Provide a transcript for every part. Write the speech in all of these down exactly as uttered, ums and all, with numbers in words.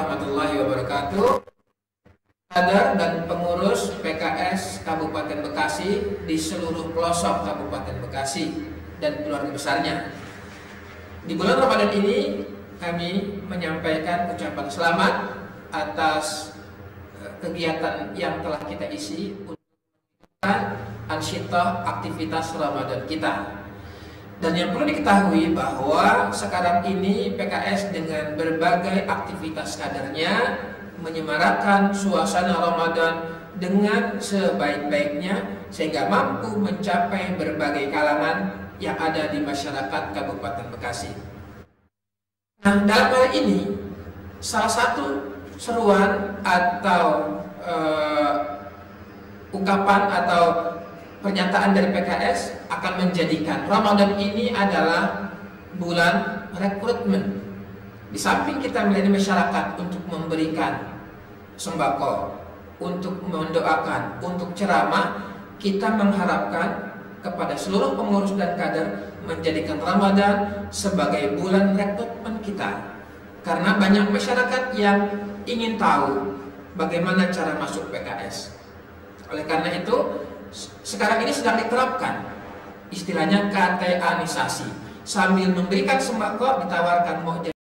warahmatullahi wabarakatuh. Kader dan pengurus P K S Kabupaten Bekasi di seluruh pelosok Kabupaten Bekasi dan keluarga besarnya. Di bulan Ramadan ini kami menyampaikan ucapan selamat atas kegiatan yang telah kita isi untuk ansyitah aktivitas Ramadan kita. Dan yang perlu diketahui bahwa sekarang ini P K S dengan berbagai aktivitas kadernya menyemarakan suasana Ramadan dengan sebaik-baiknya sehingga mampu mencapai berbagai kalangan yang ada di masyarakat Kabupaten Bekasi. Nah, dalam hal ini salah satu seruan atau uh, ungkapan atau pernyataan dari P K S akan menjadikan Ramadan ini adalah bulan rekrutmen. Di samping kita melayani masyarakat untuk memberikan sembako, untuk mendoakan, untuk ceramah, kita mengharapkan kepada seluruh pengurus dan kader menjadikan Ramadan sebagai bulan rekrutmen kita. Karena banyak masyarakat yang ingin tahu bagaimana cara masuk P K S. Oleh karena itu, sekarang ini sedang diterapkan istilahnya K T A-nisasi. Sambil memberikan sembako ditawarkan mau jadi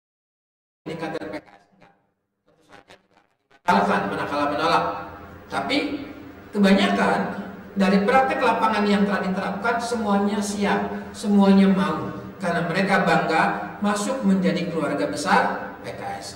kader P K S. Tentu saja alasan manakala menolak. Tapi kebanyakan dari praktek lapangan yang telah diterapkan semuanya siap, semuanya mau karena mereka bangga masuk menjadi keluarga besar P K S.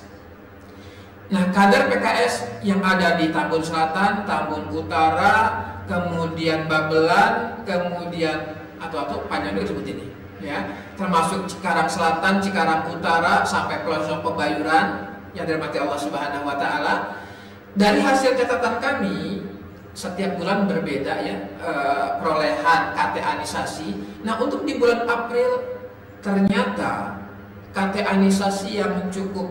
Nah, kader P K S yang ada di Tambun Selatan, Tambun Utara, kemudian Babelan, kemudian atau atau panjang disebut ini, ya, termasuk Cikarang Selatan, Cikarang Utara sampai pelosok Pebayuran yang dirahmati Allah Subhanahu Wa Taala. Dari hasil catatan kami setiap bulan berbeda ya e, perolehan K T A-nisasi. Nah, untuk di bulan April ternyata K T A-nisasi yang cukup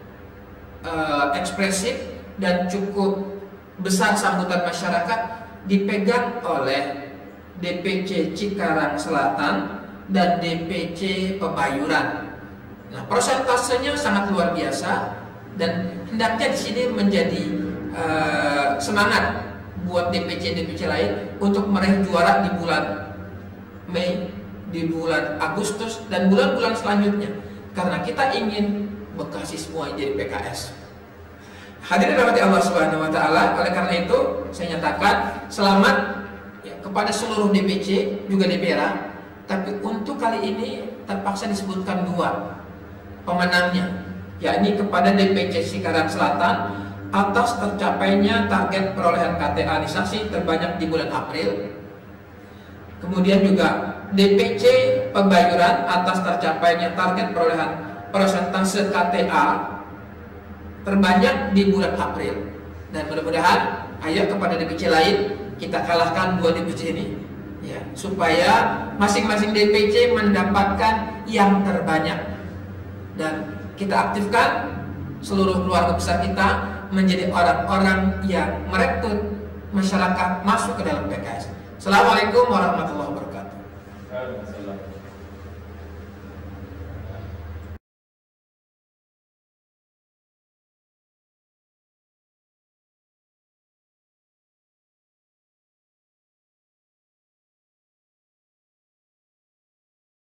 e, ekspresif dan cukup besar sambutan masyarakat dipegang oleh D P C Cikarang Selatan dan D P C Pebayuran. Nah, persentasenya sangat luar biasa dan hendaknya di sini menjadi uh, semangat buat D P C D P C lain untuk meraih juara di bulan Mei, di bulan Agustus dan bulan-bulan selanjutnya. Karena kita ingin Bekasi semua jadi P K S. Hadirin rahmati Allah Subhanahu Wa Taala. Oleh karena itu saya nyatakan selamat ya, kepada seluruh D P C juga D P R A. Tapi untuk kali ini terpaksa disebutkan dua pemenangnya, yakni kepada D P C Cikarang Selatan atas tercapainya target perolehan K T A-nisasi terbanyak di bulan April. Kemudian juga D P C Pebayuran atas tercapainya target perolehan persentase K T A terbanyak di bulan April. Dan mudah-mudahan ayo kepada D P C lain kita kalahkan dua D P C ini ya, supaya masing-masing D P C mendapatkan yang terbanyak dan kita aktifkan seluruh keluarga besar kita menjadi orang-orang yang merekrut masyarakat masuk ke dalam P K S. Assalamualaikum warahmatullahi wabarakatuh.